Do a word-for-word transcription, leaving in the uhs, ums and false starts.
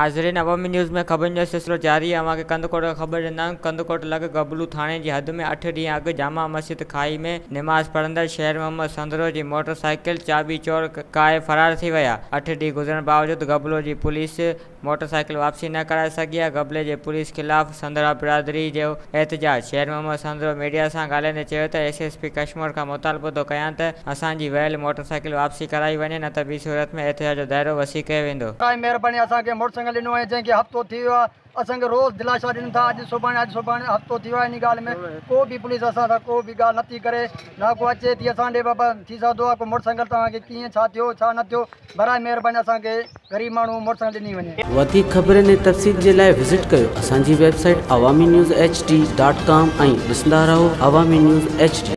नाज़रीन, अवामी न्यूज़ में खबर जो सिलसिलो जारी है। अवां खे कंदकोट का खबर ॾिना। कंदकोट लॻ गबलू थाणे की हद में अठ ॾींहं अॻु जामा मस्जिद खाई में नमाज़ पढ़ंदड़ शहर मोहम्मद संदरो की मोटरसाइकिल चाबी चोर काए फरार थी विया। अठ ॾींहं गुज़रण बावजूद गबलो की पुलिस मोटरसाइकिल वापसी न कराए सघी आहे। गबले जे पुलिस खिलाफ़ संदरा बिरादरी जो एहतजाज। शहर मोहम्मद संदरो मीडिया से ॻाल्हाईंदे चयो त एस एस पी कश्मीर का मुतालबो तो कयां त असांजी वयल मोटरसाइकिल वापसी कराई वञे, न त ॿी सूरत में एहतजाज जो दायरो वसी कयो वेंदो। मेहरबानी असांखे मोटरसाइकिल ॾिनो आहे जंहिंखे हफ़्तो थी वियो आहे। असांखे रोज़ दिलासा ॾियनि था, अॼु सुभाणे अॼु सुभाणे हफ़्तो थी वियो आहे। इन ॻाल्हि में को बि पुलिस असां सां को बि ॻाल्हि नथी करे, न को अचे थी असां ॾे बाबा थी सघंदो आहे को मोटरसाइकिल तव्हांखे कीअं छा थियो छा न थियो। बराए महिरबानी असांखे ग़रीब माण्हू मोटरसाइकिल ॾिनी वञे। वधीक ख़बरनि ऐं तफ़सील जे लाइ विज़िट कयो असांजी website Awami news H D dot com ऐं ॾिसंदा रहो अवामी न्यूज़ एच डी।